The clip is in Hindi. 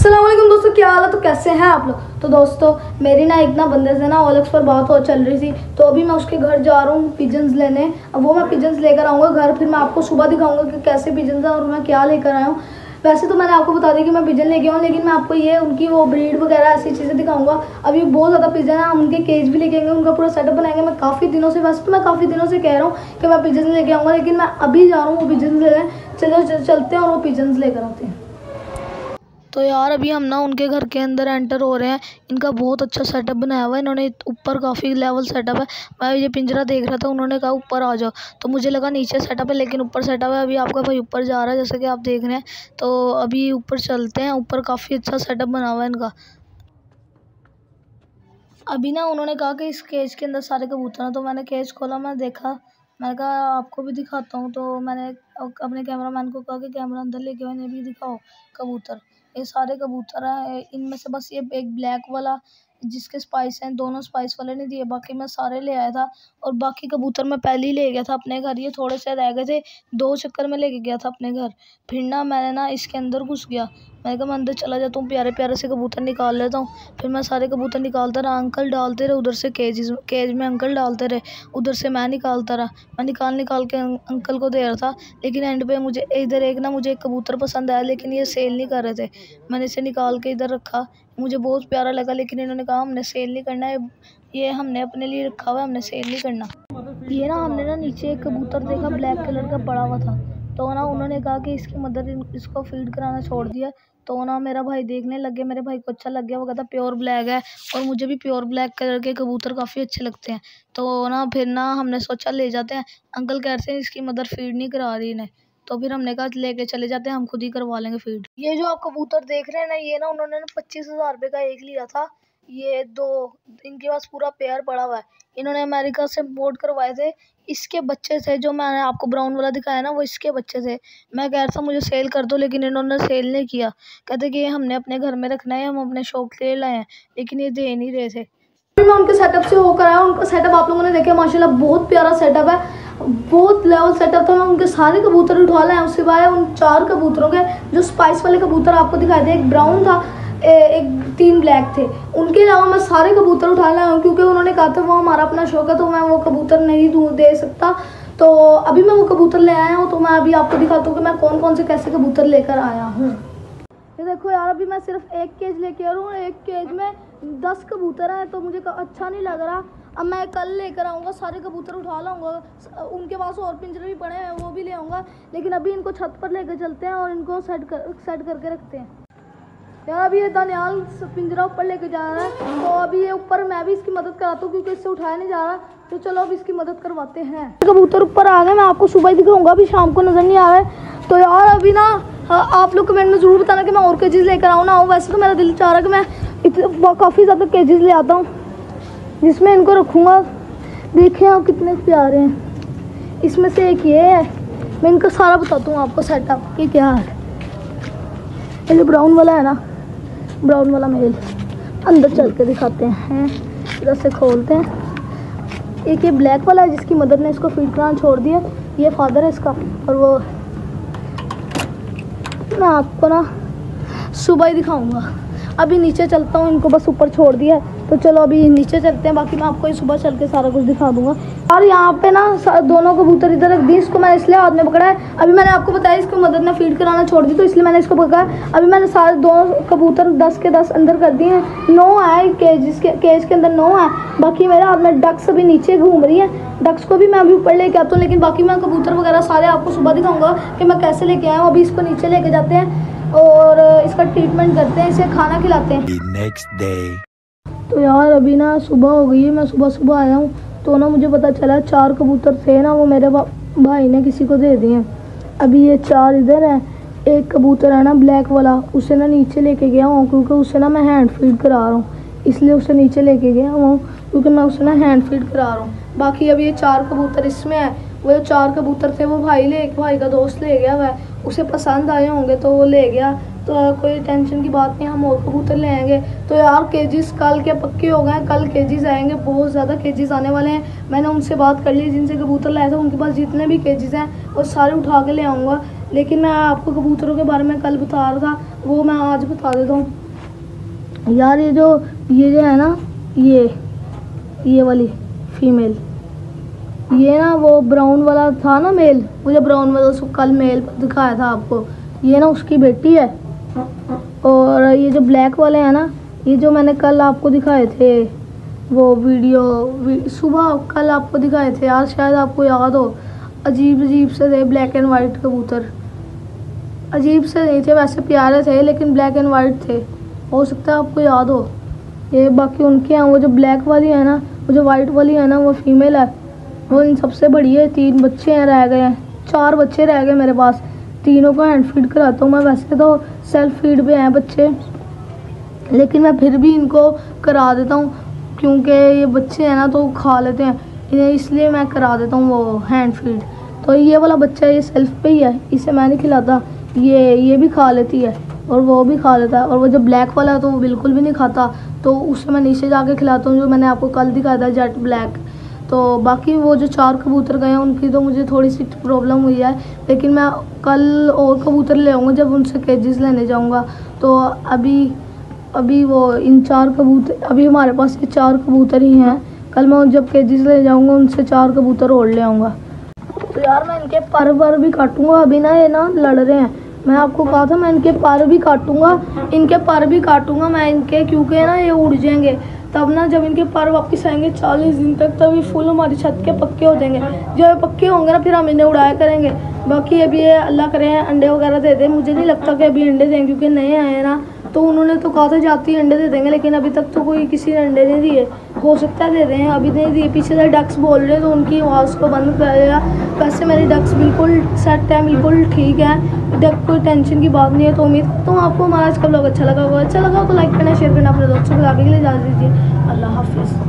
अस्सलाम वालेकुम दोस्तों, क्या हाल है? तो कैसे हैं आप लोग? तो दोस्तों मेरी ना एक बंदे से ना OLX पर बात हो चल रही थी, तो अभी मैं उसके घर जा रहा हूँ पिजन्स लेने। अब वो मैं पिजन्स लेकर आऊँगा घर, फिर मैं आपको सुबह दिखाऊंगा कि कैसे पिजन्स हैं और मैं क्या लेकर आया हूँ। वैसे तो मैंने आपको बता दिया कि मैं पिजन लेके आऊँ, लेकिन मैं आपको ये उनकी वो ब्रीड वगैरह ऐसी चीज़ें दिखाऊंगा। अभी बहुत ज़्यादा पिजन है, हम उनके केज भी लेके आएंगे, उनका पूरा सेटअप बनाएंगे। मैं काफ़ी दिनों से वैसे तो मैं काफ़ी दिनों से कह रहा हूँ कि मैं पिजन लेके आऊँगा, लेकिन मैं अभी जा रहा हूँ वो पिजन लेने। चलो चलते हैं और वो पिजन लेकर आते हैं। तो यार अभी हम ना उनके घर के अंदर एंटर हो रहे हैं। इनका बहुत अच्छा सेटअप बनाया हुआ है इन्होंने, ऊपर काफ़ी लेवल सेटअप है। मैं ये पिंजरा देख रहा था, उन्होंने कहा ऊपर आ जाओ, तो मुझे लगा नीचे सेटअप है, लेकिन ऊपर सेटअप है। अभी आपका भाई ऊपर जा रहा है जैसे कि आप देख रहे हैं, तो अभी ऊपर चलते हैं। ऊपर काफ़ी अच्छा सेटअप बना हुआ है इनका। अभी ना उन्होंने कहा कि इस केज के अंदर सारे कबूतर हैं, तो मैंने केज खोला, मैं देखा, मैंने कहा आपको भी दिखाता हूँ। तो मैंने अपने कैमरामैन को कहा कि कैमरा अंदर लेके आओ, इन्हें भी दिखाओ कबूतर। ये सारे कबूतर हैं, इनमें से बस ये एक ब्लैक वाला जिसके स्पाइस हैं, दोनों स्पाइस वाले नहीं दिए, बाकी मैं सारे ले आया था। और बाकी कबूतर मैं पहले ही ले गया था अपने घर, ये थोड़े से रह गए थे, 2 चक्कर में लेके गया था अपने घर। फिर ना मैंने ना इसके अंदर घुस गया, मैंने कहा मैं अंदर चला जाता हूँ, प्यारे प्यारे से कबूतर निकाल लेता हूँ। फिर मैं सारे कबूतर निकालता रहा, अंकल डालते रहे उधर से केज में अंकल डालते रहे, उधर से मैं निकालता रहा। मैं निकाल के अंकल को दे रहा था, लेकिन एंड पे मुझे मुझे एक कबूतर पसंद आया, लेकिन ये सेल नहीं कर रहे थे। मैंने इसे निकाल के इधर रखा, मुझे बहुत प्यारा लगा, लेकिन इन्होंने कहा हमने सेल नहीं करना है, ये हमने अपने लिए रखा हुआ है, हमने सेल नहीं करना। ये ना हमने ना नीचे एक कबूतर देखा ब्लैक कलर का पड़ा हुआ था, तो ना उन्होंने कहा कि इसकी मदर इसको फीड कराना छोड़ दिया। तो ना मेरा भाई देखने लग गया, मेरे भाई को अच्छा लग गया, वो कहता प्योर ब्लैक है, और मुझे भी प्योर ब्लैक कलर के कबूतर काफ़ी अच्छे लगते हैं। तो ना फिर ना हमने सोचा ले जाते हैं, अंकल कह रहे हैं इसकी मदर फीड नहीं करा रही इन्हें, तो फिर हमने कहा लेके चले जाते हैं, हम खुद ही करवा लेंगे फीड। ये जो आप कबूतर देख रहे हैं ना, ये ना उन्होंने 25,000 रुपये का एक लिया था। ये दो इनके पास पूरा पेयर पड़ा हुआ है, इन्होंने अमेरिका से इम्पोर्ट करवाए थे। इसके बच्चे थे जो मैंने आपको ब्राउन वाला दिखाया ना, वो इसके बच्चे थे। मैं कह रहा था मुझे सेल कर दो, लेकिन इन्होंने सेल नहीं किया, कहते कि ये हमने अपने घर में रखना है, हम अपने शौक के लिए लाए हैं, लेकिन ये दे नहीं रहे थे। मैं उनके सेटअप से होकर आया, उनका सेटअप आप लोगों ने देखा माशाल्लाह बहुत प्यारा सेटअप है, बहुत लेवल सेटअप था। मैं उनके सारे कबूतर उठा लाया, उसके बाद उन 4 कबूतरों के जो स्पाइस वाले कबूतर आपको दिखाए थे, एक ब्राउन था, एक 3 ब्लैक थे। उनके अलावा मैं सारे कबूतर उठा लाया हूँ, क्योंकि उन्होंने कहा था वो हमारा अपना शौक है, तो मैं वो कबूतर नहीं दे सकता। तो अभी मैं वो कबूतर ले आया हूँ, तो मैं अभी आपको दिखाता हूँ कि मैं कौन कौन से कैसे कबूतर लेकर आया हूँ। ये देखो यार, अभी मैं सिर्फ एक केज लेके आ रहा हूँ, एक केज में 10 कबूतर हैं, तो मुझे अच्छा नहीं लग रहा। अब मैं कल लेकर आऊँगा, सारे कबूतर उठा लाऊंगा, उनके पास और पिंजरे भी पड़े हैं, वो भी ले आऊँगा। लेकिन अभी इनको छत पर लेकर चलते हैं और इनको सेट करके रखते हैं। यार अभी ये दानियाल पिंजरा ऊपर लेके जा रहा है, तो अभी ये ऊपर मैं भी इसकी मदद कराता हूँ, क्योंकि इससे उठाया नहीं जा रहा। तो चलो अब इसकी मदद करवाते हैं। कबूतर ऊपर आ गए, मैं आपको सुबह ही दिखाऊंगा, अभी शाम को नज़र नहीं आ रहा है। तो यार अभी ना आप लोग कमेंट में ज़रूर बताना कि मैं और केजेस लेकर आऊँ ना आऊँ। वैसे तो मेरा दिल चाह रहा है कि मैं काफ़ी ज़्यादा केजेस ले आता हूँ, जिसमें इनको रखूँगा। देखें आप कितने प्यारे हैं। इसमें से एक ये है, मैं इनका सारा बताता हूँ आपको सेटअप कि क्या है। ये जो ब्राउन वाला है ना, ब्राउन वाला मेल, अंदर चल के दिखाते हैं, इधर से खोलते हैं। एक ये ब्लैक वाला है जिसकी मदर ने इसको फीड कराना छोड़ दिया, ये फादर है इसका। और वो मैं आपको ना सुबह ही दिखाऊंगा। अभी नीचे चलता हूँ, इनको बस ऊपर छोड़ दिया है, तो चलो अभी नीचे चलते हैं, बाकी मैं आपको सुबह चल के सारा कुछ दिखा दूंगा। और यहाँ पे ना दोनों कबूतर इधर रख दी, इसको मैंने इसलिए हाथ में पकड़ा है। अभी मैंने आपको बताया इसको मदर ने फीड कराना छोड़ दी, तो इसलिए मैंने इसको पकड़ा है। अभी मैंने सारे 2 कबूतर 10 के 10 अंदर कर दिए हैं। 9 है केज के अंदर, 9 है। बाकी मेरे हाथ में डक्स अभी नीचे घूम रही है, डक्स को भी मैं अभी ऊपर लेके आता हूँ, लेकिन बाकी मैं कबूतर वगैरह सारे आपको सुबह दिखाऊंगा कि मैं कैसे लेके आया हूँ। अभी इसको नीचे लेके जाते हैं और इसका ट्रीटमेंट करते हैं, इसे खाना खिलाते हैं। तो यार अभी ना सुबह हो गई है, मैं सुबह आया हूँ, तो ना मुझे पता चला 4 कबूतर थे ना, वो मेरे भाई ने किसी को दे दिए। अभी ये 4 इधर हैं। एक कबूतर है ना ब्लैक वाला, उसे ना नीचे लेके गया हूँ, क्योंकि उसे ना मैं हैंड फीड करा रहा हूँ, इसलिए उसे नीचे लेके गया हूँ, क्योंकि मैं उसे ना हैंड फीड करा रहा हूँ। बाकी अभी ये 4 कबूतर इसमें है। वो जो 4 कबूतर थे वो भाई का दोस्त ले गया हुआ है, उसे पसंद आए होंगे तो वो ले गया। तो कोई टेंशन की बात नहीं, हम और कबूतर ले आएंगे। तो यार केजीज कल के पक्के हो गए, कल केजीज आएंगे, बहुत ज़्यादा केजीज आने वाले हैं। मैंने उनसे बात कर ली, जिनसे कबूतर लाया था, उनके पास जितने भी केजीज हैं वो सारे उठा के ले आऊँगा। लेकिन मैं आपको कबूतरों के बारे में कल बता रहा था, वो मैं आज बता देता हूँ यार। ये जो है ना, ये वाली फीमेल, ये ना वो ब्राउन वाला था ना मेल, मुझे ब्राउन वाला उसको कल मेल दिखाया था आपको, ये ना उसकी बेटी है। और ये जो ब्लैक वाले हैं ना, ये जो मैंने कल आपको दिखाए थे वो वीडियो सुबह कल आपको दिखाए थे यार, शायद आपको याद हो। अजीब अजीब से थे ब्लैक एंड वाइट कबूतर, अजीब से नहीं थे, वैसे प्यारे थे लेकिन ब्लैक एंड वाइट थे, हो सकता है आपको याद हो। ये बाकी उनके हैं, वो जो ब्लैक वाली है ना, वो जो वाइट वाली है ना, वो फीमेल है, वो इन सबसे बड़ी है। 3 बच्चे हैं, रह गए हैं 4 बच्चे रह गए मेरे पास, तीनों को हैंड फीड कराता हूँ मैं। वैसे तो सेल्फ फीड पे हैं बच्चे, लेकिन मैं फिर भी इनको करा देता हूँ क्योंकि ये बच्चे हैं ना तो खा लेते हैं इन्हें, इसलिए मैं करा देता हूँ वो हैंड फीड। तो ये वाला बच्चा ये सेल्फ पे ही है, इसे मैं नहीं खिलाता, ये भी खा लेती है और वो भी खा लेता है। और वो जो ब्लैक वाला है तो वो बिल्कुल भी नहीं खाता, तो उसे मैं नीचे जाके खिलाता हूँ, जो मैंने आपको कल दिखाया था जेट ब्लैक। तो बाकी वो जो 4 कबूतर गए हैं उनकी तो मुझे थोड़ी सी प्रॉब्लम हुई है, लेकिन मैं कल और कबूतर ले आऊँगा जब उनसे केजेस लेने जाऊँगा। तो अभी वो इन 4 कबूतर, अभी हमारे पास ये 4 कबूतर ही हैं, कल मैं जब केजेस ले जाऊँगा उनसे 4 कबूतर और ले आऊँगा। तो यार मैं इनके पर भी काटूँगा, अभी ना ये ना लड़ रहे हैं, मैं आपको कहा था मैं इनके पर भी काटूँगा, मैं इनके, क्योंकि ना ये उड़ जाएंगे। तब ना जब इनके पर वापस आएंगे 40 दिन तक, तब ये फुल हमारी छत के पक्के हो जाएंगे। जब ये पक्के होंगे ना फिर हम इन्हें उड़ाया करेंगे। बाकी अभी ये अल्लाह करे अंडे वगैरह दे दे, मुझे नहीं लगता कि अभी अंडे देंगे क्योंकि नए आए हैं ना, तो उन्होंने तो कहा था जाती ही अंडे दे देंगे, लेकिन अभी तक तो कोई किसी ने अंडे नहीं दिए। हो सकता है दे दें, अभी नहीं दिए। पीछे से डक्स बोल रहे हैं तो उनकी आवाज़ को बंद करेगा। वैसे मेरी डक्स बिल्कुल सेट है, बिल्कुल ठीक है, डक कोई टेंशन की बात नहीं है। तो उम्मीद करता हूँ आपको हमारा आज का ब्लॉग अच्छा लगा होगा। अच्छा लगा तो लाइक करना, शेयर करना, अपने दोस्तों को आगे के लिए इजाज़त दीजिए। अल्लाह हाफिज़।